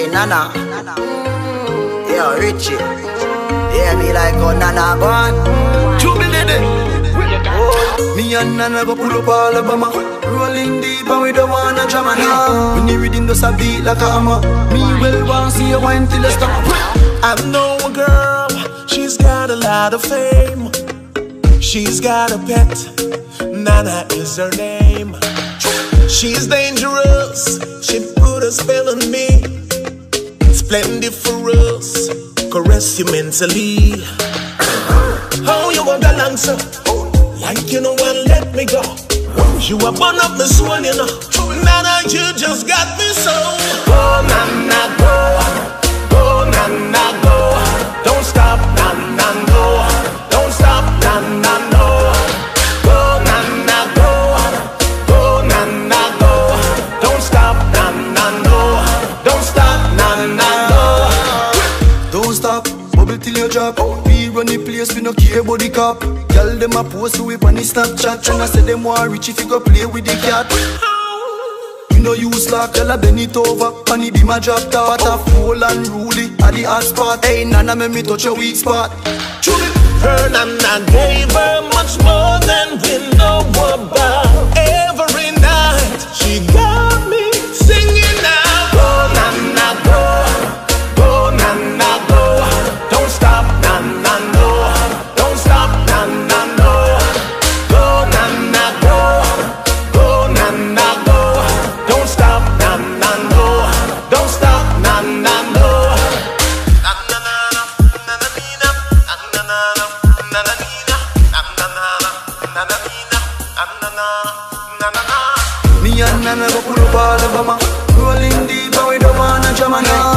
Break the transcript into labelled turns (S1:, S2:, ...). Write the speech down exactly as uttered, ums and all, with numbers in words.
S1: Hey, Nana. Yo, Richie. Yeah, me like oh, Nana gone. Two minutes. Oh, me and Nana go pull up Alabama. Rolling deep and we don't wanna drama now. When you reading those a beat like a hammer. Me will want see you wine till you stop.
S2: I know a girl, she's got a lot of fame. She's got a pet, Nana is her name. She's dangerous, she put a spell on me. Splendiferous, caress you mentally. How you want to answer? Like you know and let me go. You are burn up my soul, you know. Nana, you just got me so. Go, Nana, go. Go, Nana, go. Don't stop, Nana, go. Don't stop, Nana, no. Go, Nana, go. Go, Nana, go. Don't stop, Nana, no. Don't stop, Nana, no.
S1: Don't stop, bubble till you drop. We run the place, we no care about the cop. Girl, them a post we on the Snapchat. And I say them want rich if you go play with the cat. We no use lock, girl, I bend it over. And it be my drop top. But a full and ruly at the hot spot. Hey, Nana, make me touch your weak spot.
S2: Her Nana gave her much more than we know about. Every night she got me singing now. Go, Nana, go. Go, Nana, go. Don't stop, Nana, no. Don't stop, Nana, no. Go, Nana, go. Go, Nana, go. Don't stop, Nana, no. Don't stop, Nana, no.
S1: Me and Nana go pull up Alabama. Rolling deep and we don't wanna drama now.